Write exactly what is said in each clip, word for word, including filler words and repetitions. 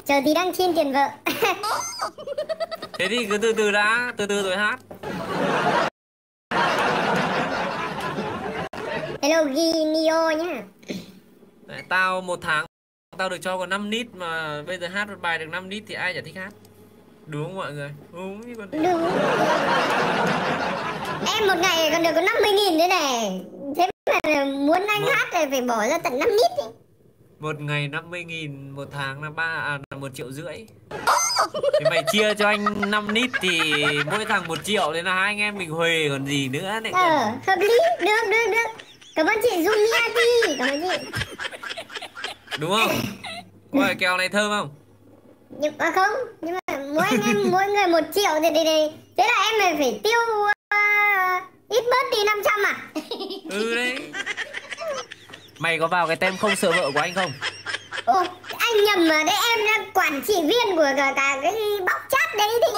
Chờ tí đăng xin tiền vợ. Thế thì cứ từ từ đã, từ từ rồi hát. Hello Ginio nhá. Đấy, tao một tháng tao được cho có năm nít mà bây giờ hát một bài được năm nít thì ai chả thích hát. Đúng không mọi người? Đúng như con. Đúng. Em một ngày còn được có năm mươi nghìn đấy này. Thế mà muốn anh một... hát thì phải bỏ ra tận năm nít đi. Một ngày năm mươi nghìn, một tháng là ba à là một triệu rưỡi. Thì mày chia cho anh năm nít thì mỗi thằng một triệu, nên là hai anh em mình huề còn gì nữa này. Ờ, hợp lý, được, được, được. Cảm ơn chị Julia đi, cảm ơn chị. Đúng không? Ôi, kèo này thơm không? Nhưng mà không, nhưng mà mỗi anh em mỗi người một triệu thì, thì, thì thế là em này phải tiêu uh, ít bớt đi năm trăm à? Ừ đấy. Mày có vào cái tem không sợ vợ của anh không? Ồ, anh nhầm mà đấy, em là quản trị viên của cả, cả cái bóc chat đấy thì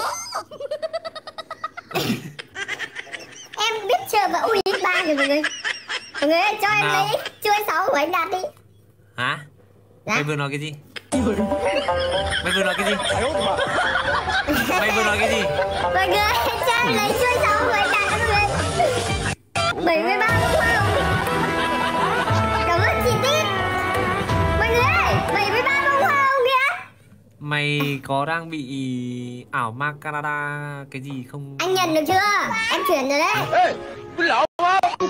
em biết chờ vợ ui ít ba rồi mọi người. Mọi người ơi, cho em nào lấy chuỗi sáu của anh Đạt đi. Hả? Dạ? Mày vừa nói cái gì? Mày vừa nói cái gì? Mày vừa nói cái gì? Mọi người ơi, cho em lấy chuỗi sáu của anh Đạt mọi người. bảy mươi ba đúng không? Cảm ơn chị Tít. Mọi người ơi, bảy mươi ba đúng không kìa? Mày có đang bị ảo ma Canada cái gì không? Anh nhận được chưa? Em chuyển rồi đấy. Ê, cái lộn không?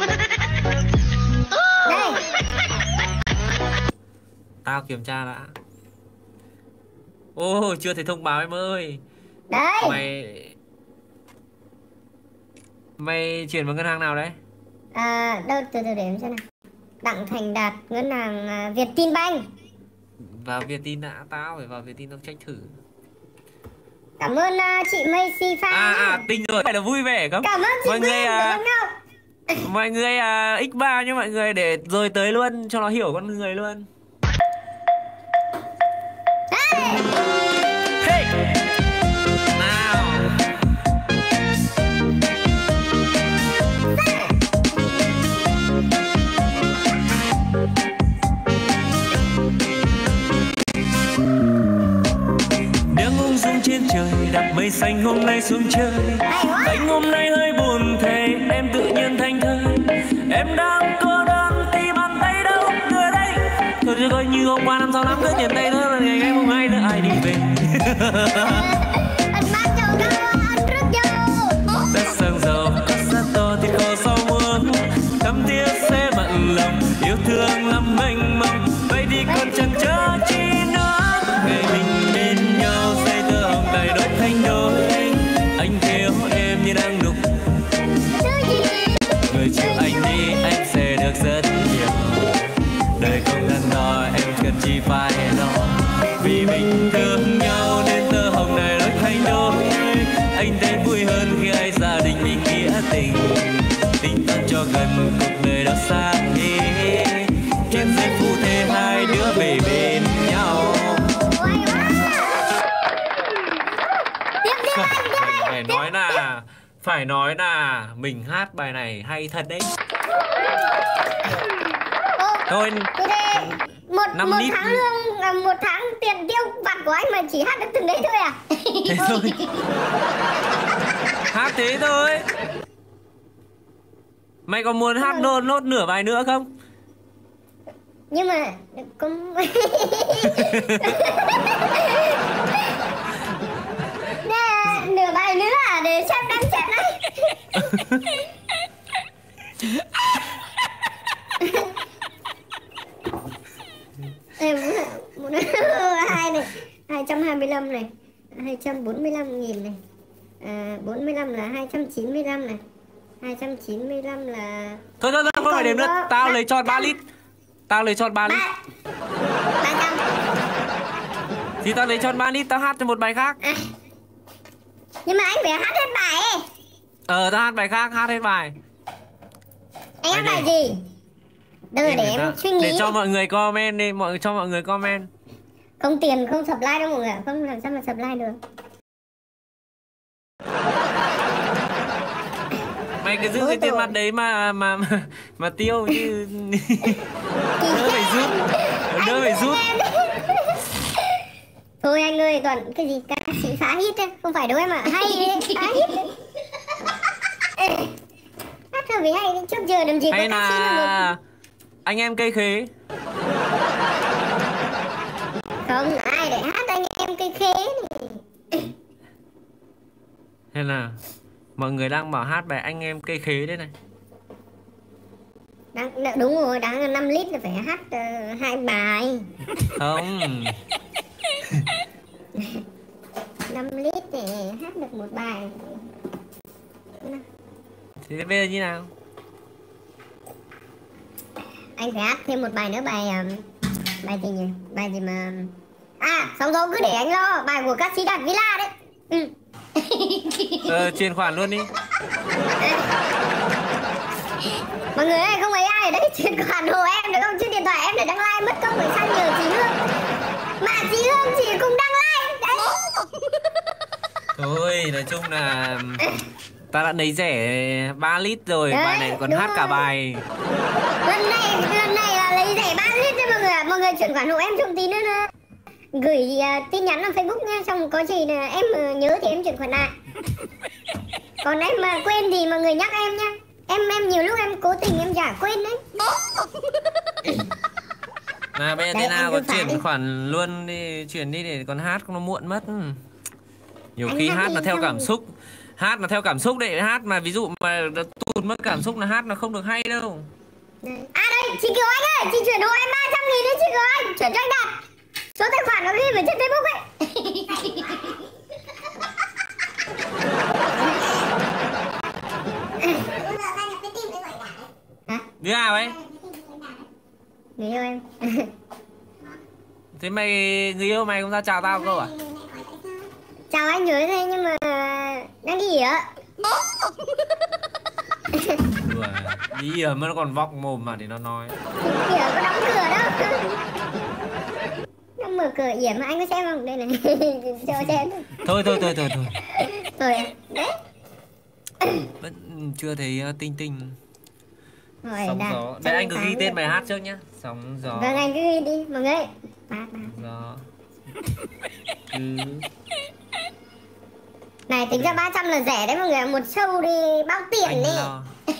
Đây. Tao kiểm tra đã. Ô, oh, chưa thấy thông báo em ơi. Đấy. Mày Mày chuyển vào ngân hàng nào đấy? À, đâu, từ từ để em xem nào. Đặng Thành Đạt, ngân hàng à, Vietinbank. Vào Vietin đã, tao phải vào Vietin tao check thử. Cảm ơn uh, chị Macy Phan. À, à, tinh rồi, phải là vui vẻ không? Cảm ơn chị mọi người à, không? mọi người à, x ba nhá mọi người, để rồi tới luôn cho nó hiểu con người luôn. Hey. Hey. Nào. Đang ung dung trên trời, đặt mây xanh hôm nay xuống chơi. Anh hôm nay hơi buồn thề, em tự nhiên thanh thơi. Em đang cô đơn thì bàn tay đâu đưa đây. Thôi chứ coi như hôm qua năm sáu năm cứ tiền tay thôi, là ngày ngày mùng hai nữa ai đi về. Anh mang chầu cao, anh rất giàu. Đất sương dầu, có sát to thì khổ sau mưa. Thắm thiết sẽ bận lòng, yêu thương lắm mênh mông. Vậy thì còn chẳng chờ chi nữa. Ngày mình bên nhau, say thơ hồng đầy đốt thanh đôi. Anh thiếu em như đang đục. Người chịu anh đi, anh sẽ được rất nhiều. Đời không đắn đo, em cần chi phải lo. Vì mình thương nhau nên tơ hồng này đôi thanh đôi. Anh thấy vui hơn khi ai gia đình mình nghĩa tình. Tình ta cho gần cuộc đời đó xa đi. Chuyện giây phút thế hai đứa về bên nhau. Phải nói là Phải nói là mình hát bài này hay thật đấy. Thôi một, một tháng lương, một tháng tiền tiêu vặt của anh mà chỉ hát được từng đấy thôi à? Thế thôi. Hát thế thôi. Mày có muốn hát nốt nốt nửa bài nữa không? Nhưng mà cũng nửa bài nữa à, để xem đánh trận đấy. Em muốn hai này, hai trăm hai mươi lăm này, hai trăm bốn mươi lăm nghìn này, à, bốn mươi lăm là hai trăm chín mươi lăm này, hai trăm chín mươi lăm là... Thôi thôi thôi, không phải đếm nữa, tao lấy tròn ba lít. Tao lấy tròn ba lít. ba trăm. Thì tao lấy tròn ba lít, tao hát cho một bài khác. À. Nhưng mà anh phải hát hết bài ấy. Ờ, tao hát bài khác, hát hết bài. Anh hát bài gì? Đâu để, để em suy nghĩ. Để cho mọi người comment đi, mọi cho mọi người comment. Không tiền, không subscribe đâu mọi người, không làm sao mà subscribe được. Mày cứ giữ Bố cái tiền mặt đấy mà mà mà, mà tiêu như đỡ phải rút, đỡ phải rút. Thôi anh ơi, toàn cái gì ca sĩ phá hit ấy, không phải đâu em ạ, à. Hay đấy, phá hit đấy. Hát thơ vì hay đấy, trước giờ làm gì hay có ca sĩ nào là anh em cây khế. không ai để hát anh em cây khế này. Hay là mọi người đang bảo hát bài anh em cây khế đấy này. Đáng, đúng rồi, đáng năm lít là phải hát uh, hai bài. Không. năm lít để hát được một bài. Thì bây giờ như nào? Anh phải hát thêm một bài nữa, bài um, bài gì nhỉ? Bài gì mà à, xong rồi cứ để anh lo, bài của ca sĩ Đạt Villa đấy. Ừ. Ờ, chuyển khoản luôn đi. Mọi người ơi, không phải ai ở đây chuyển khoản hộ em được không? Chứ điện thoại em để đăng like mất công phải sang nhờ chị Hương. Mà chị Hương chị cũng đăng like đấy. Thôi, nói chung là ta đã lấy rẻ ba lít rồi, đấy, bài này còn hát rồi. Cả bài. Lần này, lần này là lấy rẻ ba lít đấy mọi người ạ. Mọi người chuyển khoản hộ em trong tí nữa nữa. Gửi uh, tin nhắn vào Facebook nha, xong có gì là em uh, nhớ thì em chuyển khoản lại. Còn em mà quên thì mọi người nhắc em nha. Em em nhiều lúc em cố tình em chả quên đấy. Mà bây giờ Đấy, thế nào em cứ còn phá chuyển đi. khoản luôn đi, chuyển đi để còn hát nó muộn mất. Nhiều Anh khi hát hát đi là theo xong cảm rồi. xúc. Hát là theo cảm xúc đấy, hát mà ví dụ mà tụt mất cảm xúc là hát nó không được hay đâu. Đấy. À đây, chị Kiều Anh ơi, chị chuyển hộ em ba trăm nghìn đấy chị Kiều Anh. Chuyển cho anh Đạt. Số tài khoản nó ghi ở trên Facebook ấy. Hả? Đứa nào ấy? Người yêu em. Thế mày, người yêu mày không ra chào tao câu à? Chào anh nhớ đây nhưng mà đang đi ạ. Đùa, đi ở mà nó còn vọng mồm mà để nó nói. Ỉa có đóng cửa đâu. Nó mở cửa ỉa mà anh có xem không? Đây này. Cho xem. Thôi thôi thôi thôi thôi. Rồi à? Đấy. Vẫn chưa thấy uh, tinh tinh. Rồi, Sóng đã. gió. Đây anh cứ ghi tên bài hát trước nhá. Sóng gió. Vâng anh cứ ghi đi mọi người. Ba, ba. Gió. Cứ. Này tính ra ba trăm là rẻ đấy mọi người. Một show đi bao tiền Anh đi. lo.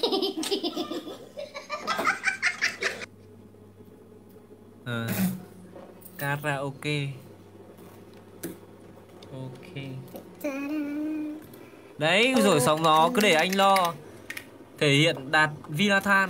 Ờ. Karaoke. Ok. Đấy rồi sóng gió cứ để anh lo. Thể hiện Đạt Villa Than.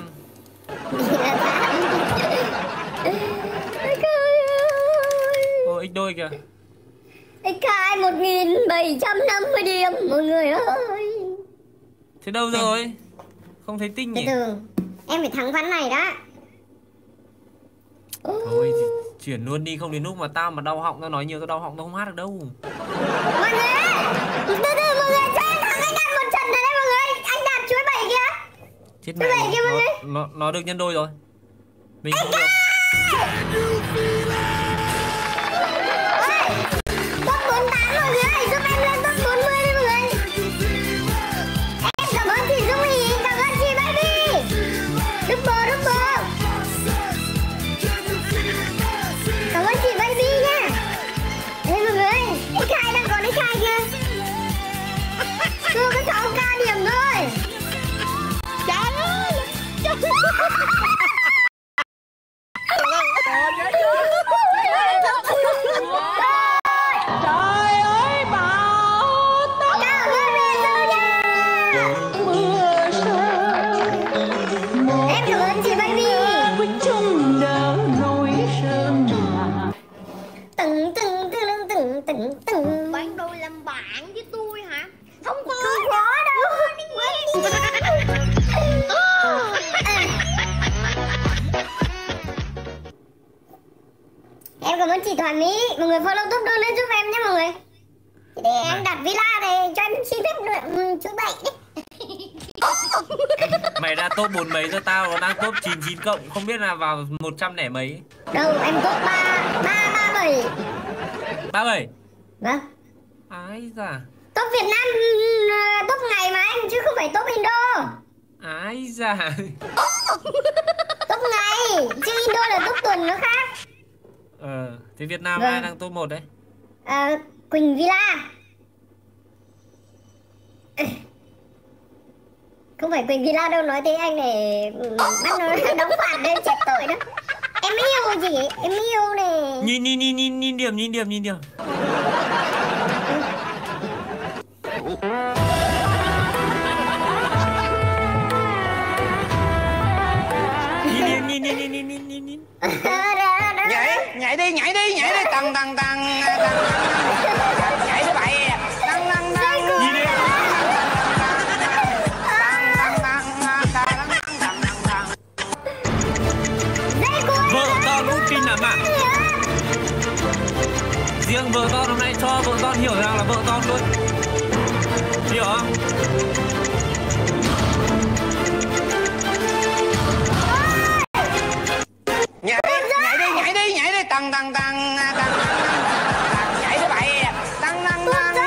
Ô x đôi kìa. ích hai một nghìn bảy trăm năm mươi điểm mọi người ơi. Thế đâu rồi? Không thấy tinh Từ nhỉ? từ em phải thắng ván này đã. Thôi chuyển luôn đi, không đến lúc mà tao mà đau họng, tao nói nhiều tao đau họng tao không hát được đâu. Mọi người ơi, từ từ mọi người cho em thắng anh Đạt một trận rồi đấy mọi người. Anh Đạt chuối bảy kìa. Chết Chuối mẹ, bảy kìa mọi nó, người. nó, nó được nhân đôi rồi. Mình không được. Ôi, top bốn mươi tám mọi người ơi, giúp em lên top bốn mươi đi mọi người. Em cảm ơn chị Dung Hỷ, cảm ơn chị Baby. Double double. Cảm ơn chị Baby nha. Đây mọi người, ích hai đang còn ích hai kìa. Chưa có sáu k điểm thôi. Trời ơi. Trời ơi bão táp Cảm ơn mẹ Dâu nha. mưa rơi Em cảm ơn chị Baby. với chung đỡ nỗi sơn hà. Từng từng từng từng từng từng. Bạn đôi làm bạn với tôi hả? Không có. Không có đâu. Em cảm ơn chị Thoại Mỹ. Mọi người follow top đôi lên giúp em nhé mọi người. Để em đặt villa này cho em xin phép được chú bảy đi. Mày đã top bốn mấy rồi, tao còn đang top chín mươi chín cộng, không biết là vào một trăm lẻ mấy. Đâu em top ba ba ba bảy. ba bảy. Vâng. Ái da. Top Việt Nam uh, top ngày mà anh chứ không phải top Indo. Ái da. Top ngày chứ Indo là top tuần nó khác. Ờ, thế Việt Nam Vâng. ai đang top một đấy? À, Quỳnh Villa. Không phải Quỳnh Villa đâu, nói tiếng Anh để bắt nó đóng phạt đây, chết tội đó. Em yêu gì vậy? Em yêu này. Nhìn nhìn nhìn nhìn nhìn điểm, nhìn điểm, nhìn điểm. Nhìn nhìn nhìn nhìn nhìn nhìn nhìn nhìn. Nhảy, nhảy đi, nhảy đi, nhảy đi. Tăng, tăng, tăng, tăng. Nhảy thứ bảy. Tăng, tăng, tăng. Nhìn đi. Vợ con cũng kinh lắm à? Riêng vợ con hôm nay cho vợ con hiểu rằng là vợ con luôn. Hiểu không? Nhảy đi, nhảy đi, nhảy đi, nhảy đi. Tăng, tăng, tăng, tăng. Nhảy thứ bảy. Tăng, tăng, tăng.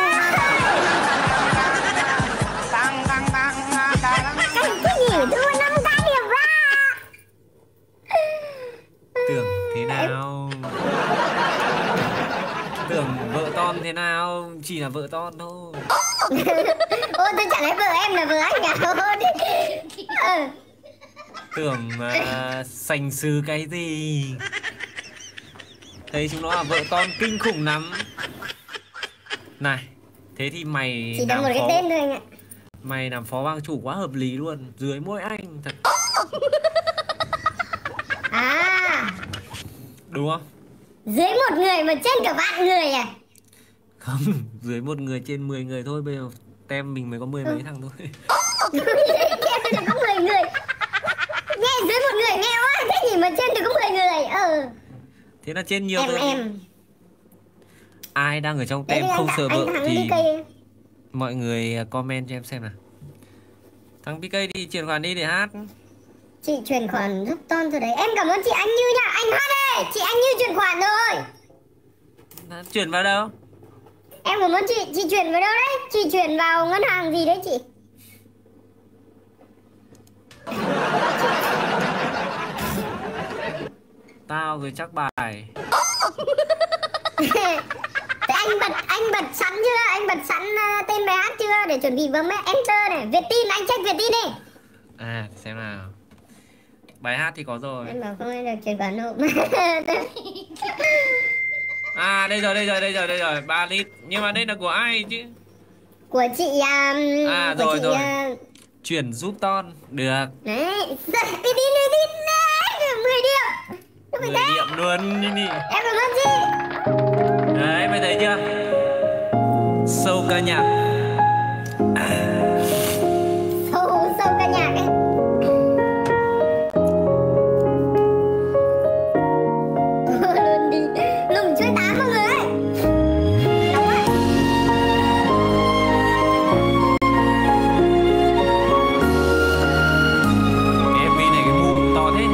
Tăng, tăng, tăng, tăng. Anh cứ nghỉ thua năm cái điểm ra. Tưởng thế nào? Tưởng vợ con thế nào? Chỉ là vợ con thôi. Ô, tôi chẳng thấy vợ em là vợ anh à? Ừ. Tưởng uh, sành sứ cái gì? Thấy chúng nó là vợ con kinh khủng lắm. Này, thế thì mày chỉ làm một cái phó, tên thôi anh ạ. mày làm phó bang chủ quá hợp lý luôn. Dưới mỗi anh thật. À, Đúng không? dưới một người mà trên cả vạn người à? Không, dưới một người trên mười người thôi. Bây giờ tem mình mới có mười mấy thằng thôi. Trên có mười người. Nghe dưới một người nghe quá. Thế gì mà trên thì có mười người. Ừ. Thế là trên nhiều Em thôi. em. Ai đang ở trong Đấy tem thì không anh, sợ anh vợ thắng thì đi cây. mọi người comment cho em xem nào. Thằng pê ca đi chuyển khoản đi để hát. Chị chuyển khoản giúp Ton rồi đấy. Em cảm ơn chị Anh Như nha. Anh hát ơi, chị Anh Như chuyển khoản rồi. Chuyển vào đâu? Em cảm ơn chị. Chị chuyển vào đâu đấy? Chị chuyển vào ngân hàng gì đấy chị? Tao rồi chắc bài. Thế anh bật anh bật sẵn chưa? Anh bật sẵn uh, tên bài hát chưa? Để chuẩn bị bấm enter này. Việt tin, anh check Việt tin đi. À, xem nào. Bài hát thì có rồi. Em bảo không ai được chuyển khoản nộp. À, đây rồi, đây rồi, đây rồi, đây rồi. ba lít. Nhưng mà đây là của ai chứ? Của chị um, À, của rồi, chị, rồi. Uh... Chuyển giúp Ton. Được. Đấy. Việt tin, Việt tin. mười điểm. mười điểm luôn. Nhìn đi. Em cảm ơn chị. Đấy, mày thấy chưa? Sâu ca nhạc. Sâu, sâu ca nhạc ấy. Luôn đi. Lùng chuối tám mọi người ơi. Nóng quá. em vê này cái mũ to thế.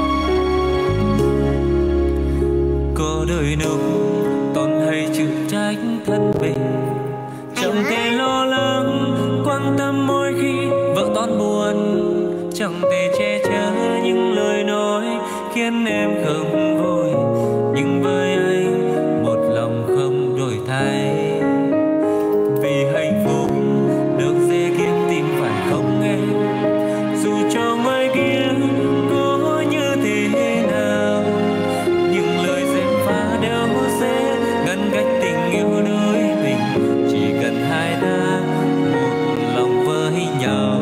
Có đôi lúc Ton hay chịu trách thân mình, chẳng thể lo lắng quan tâm mỗi khi vợ Ton buồn, chẳng thể che chở những lời nói khiến em không vui. Nhưng với anh một lòng không đổi thay, vì hạnh phúc được dễ kiếm tìm phải không em, dù cho ngoài kia có như thế nào, những lời dèm pha đâu sẽ ngăn cách tình yêu đôi mình. Chỉ cần hai ta một lòng với nhau,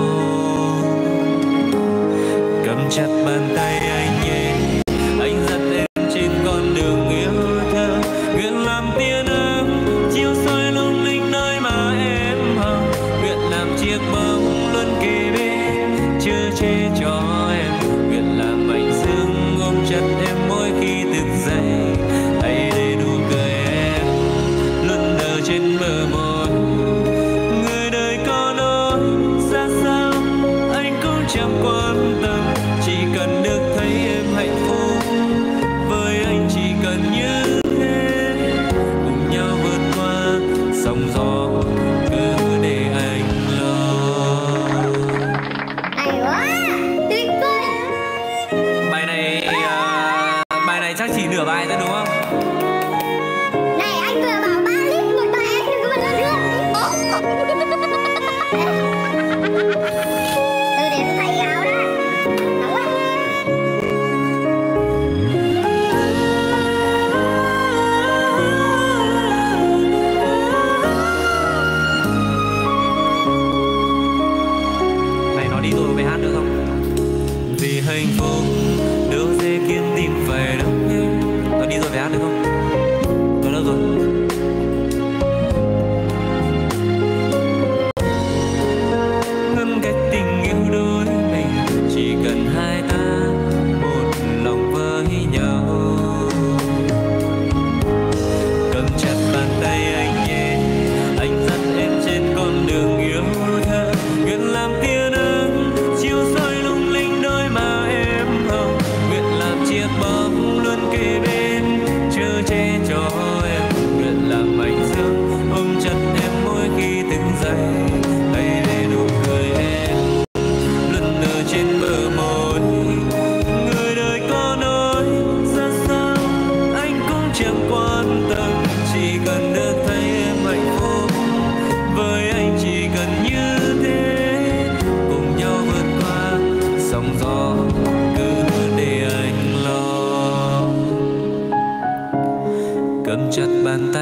cầm chặt bàn tay anh nhé, anh dắt em trên con đường yêu thương, nguyện làm tia nắng chiếu soi lung linh nơi mà em hằng, nguyện làm chiếc bóng luôn kề bên chở che cho em, nguyện làm mảnh dương ôm chặt em mỗi khi thức dậy, hãy để nụ cười em luôn nở trên bờ môi. Người đời có nói ra sao anh cũng chẳng quan tâm, chỉ cần được thấy em hạnh phúc, với anh chỉ cần như thế, cùng nhau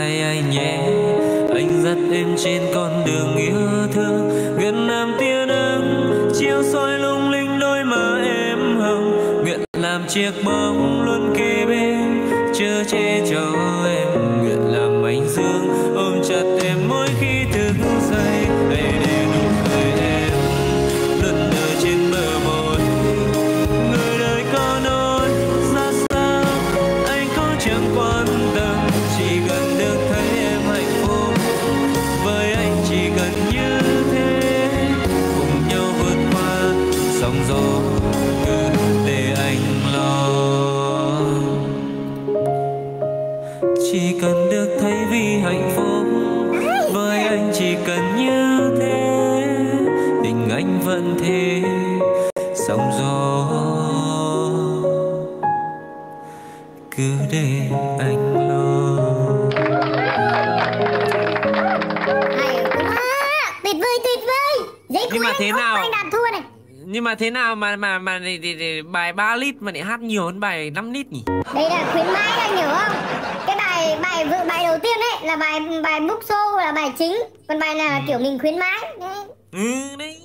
vai anh nhé. Anh dắt em trên con đường yêu thương, nguyện làm tia nắng chiếu soi lung linh đôi má em hồng. Nguyện làm chiếc bóng luôn kề bên chở che cho em. Nguyện làm ánh dương ôm chặt em mỗi khi thức dậy. Hãy để nụ cười em lượn lờ trên bờ môi. Người đời có nói ra sao anh cũng chẳng quan tâm, chỉ cần được thấy em hạnh phúc. Với anh chỉ cần như thế, cùng nhau vượt qua sóng gió, cứ để anh lo. Chỉ cần được thấy vì hạnh phúc, với anh chỉ cần như thế, tình anh vẫn thế sóng gió, cứ để anh lo. Hay quá, tuyệt vời tuyệt vời. Giấy Nhưng của mà anh, thế ông nào? anh đạt thua này. Nhưng mà thế nào mà mà mà để, để, để, bài ba lít mà lại hát nhiều hơn bài năm lít nhỉ? Đây là khuyến mãi anh hiểu không? Cái bài bài vợ bài đầu tiên ấy là bài bài book show là bài chính, còn bài này là kiểu mình khuyến mãi. Đấy. Ừ đấy.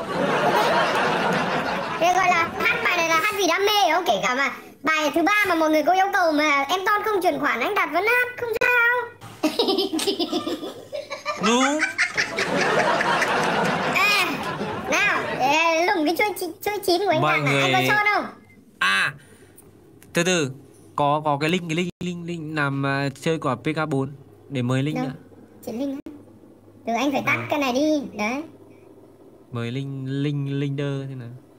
Đây gọi là hát bài này là hát vì đam mê hiểu không? Kể cả mà bài thứ ba mà mọi người có yêu cầu mà em Ton không chuyển khoản anh Đạt vẫn hát không sao. Đúng. À, nào, để lùng cái chuỗi chi- chuỗi chín của anh Mọi Đạt này, người- anh có cho đâu? À, từ từ, có có cái link cái link link link làm uh, chơi của pê ca bốn để mời link Đâu? nữa. Chị Linh á. Từ anh phải tắt cái này đi, đấy. Mời link link leader thế nào?